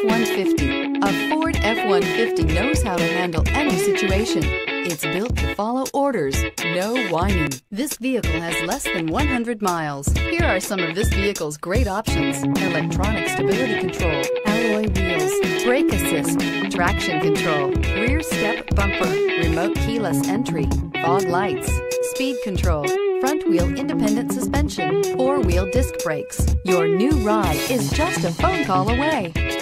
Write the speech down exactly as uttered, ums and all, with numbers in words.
one fifty. A Ford F one fifty knows how to handle any situation. It's built to follow orders, no whining. This vehicle has less than one hundred miles. Here are some of this vehicle's great options: electronic stability control, alloy wheels, brake assist, traction control, rear step bumper, remote keyless entry, fog lights, speed control, front wheel independent suspension, four-wheel disc brakes. Your new ride is just a phone call away.